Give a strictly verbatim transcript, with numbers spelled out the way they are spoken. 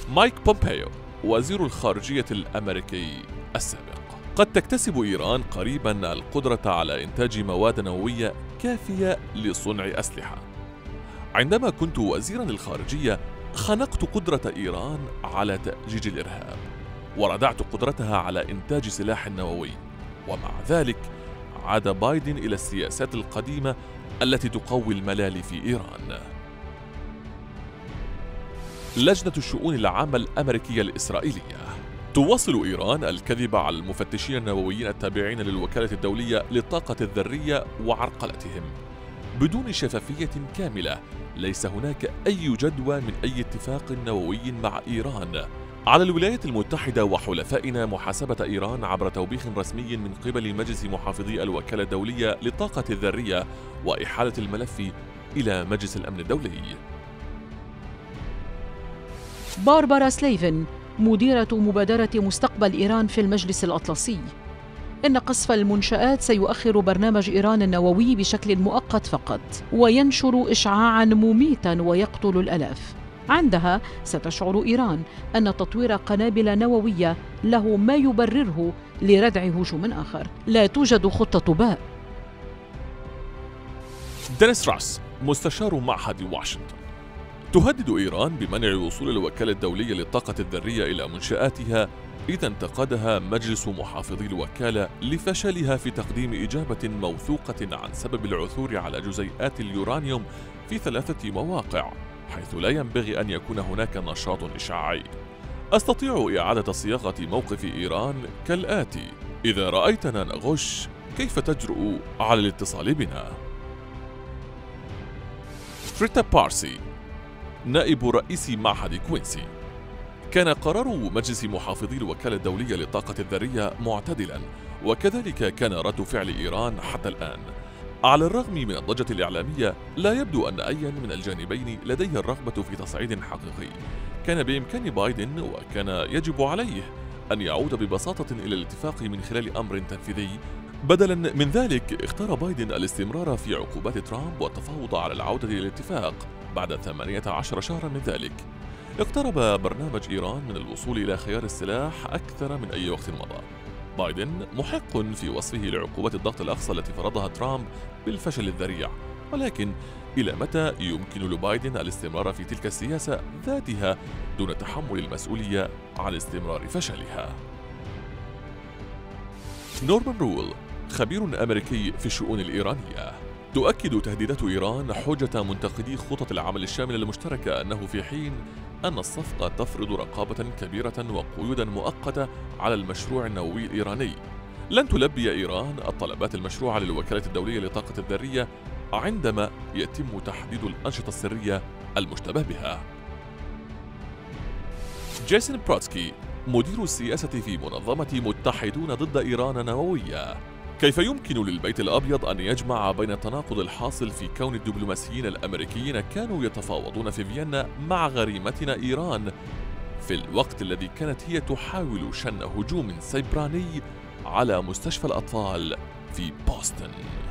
مايك بومبيو وزير الخارجية الأمريكي السابق. قد تكتسب إيران قريباً القدرة على إنتاج مواد نووية كافية لصنع أسلحة. عندما كنت وزيراً للخارجية خنقت قدرة إيران على تأجيج الإرهاب، وردعت قدرتها على إنتاج سلاح نووي، ومع ذلك عاد بايدن إلى السياسات القديمة التي تقوي الملال في إيران. لجنة الشؤون العامة الأمريكية الإسرائيلية تواصل إيران الكذب على المفتشين النوويين التابعين للوكالة الدولية للطاقة الذرية وعرقلتهم بدون شفافية كاملة. ليس هناك أي جدوى من أي اتفاق نووي مع إيران. على الولايات المتحدة وحلفائنا محاسبة إيران عبر توبيخ رسمي من قبل مجلس محافظي الوكالة الدولية للطاقة الذرية وإحالة الملف إلى مجلس الأمن الدولي. باربارا سليفن مديرة مبادرة مستقبل إيران في المجلس الأطلسي: إن قصف المنشآت سيؤخر برنامج إيران النووي بشكل مؤقت فقط، وينشر إشعاعاً مميتاً ويقتل الآلاف. عندها ستشعر إيران أن تطوير قنابل نووية له ما يبرره لردع هجوم آخر. لا توجد خطة باء. دينيس راس مستشار معهد واشنطن: تهدد إيران بمنع وصول الوكالة الدولية للطاقة الذرية إلى منشآتها إذا انتقدها مجلس محافظي الوكالة لفشلها في تقديم إجابة موثوقة عن سبب العثور على جزيئات اليورانيوم في ثلاثة مواقع، حيث لا ينبغي أن يكون هناك نشاط إشعاعي. أستطيع إعادة صياغة موقف إيران كالآتي: إذا رأيتنا نغش، كيف تجرؤ على الاتصال بنا؟ فريتا بارسي نائب رئيس معهد كوينسي: كان قرار مجلس محافظي الوكالة الدولية للطاقة الذرية معتدلاً، وكذلك كان رد فعل إيران حتى الآن. على الرغم من الضجة الإعلامية، لا يبدو أن أي من الجانبين لديه الرغبة في تصعيد حقيقي. كان بإمكان بايدن وكان يجب عليه أن يعود ببساطة إلى الاتفاق من خلال أمر تنفيذي. بدلاً من ذلك، اختار بايدن الاستمرار في عقوبات ترامب والتفاوض على العودة إلى الاتفاق بعد ثمانية عشر شهراً من ذلك. اقترب برنامج إيران من الوصول إلى خيار السلاح أكثر من أي وقت مضى. بايدن محق في وصفه لعقوبات الضغط الأقصى التي فرضها ترامب بالفشل الذريع، ولكن إلى متى يمكن لبايدن الاستمرار في تلك السياسة ذاتها دون تحمل المسؤولية عن استمرار فشلها؟ نورمان رول خبير أمريكي في الشؤون الإيرانية: تؤكد تهديدات إيران حجة منتقدي خطط العمل الشامل المشتركة أنه في حين أن الصفقة تفرض رقابة كبيرة وقيودا مؤقتة على المشروع النووي الإيراني، لن تلبي إيران الطلبات المشروعة للوكالة الدولية للطاقة الذرية عندما يتم تحديد الأنشطة السرية المشتبه بها. جيسون بروتسكي مدير السياسة في منظمة متحدون ضد إيران نووية: كيف يمكن للبيت الأبيض أن يجمع بين التناقض الحاصل في كون الدبلوماسيين الأمريكيين كانوا يتفاوضون في فيينا مع غريمتنا إيران في الوقت الذي كانت هي تحاول شن هجوم سيبراني على مستشفى الأطفال في بوسطن؟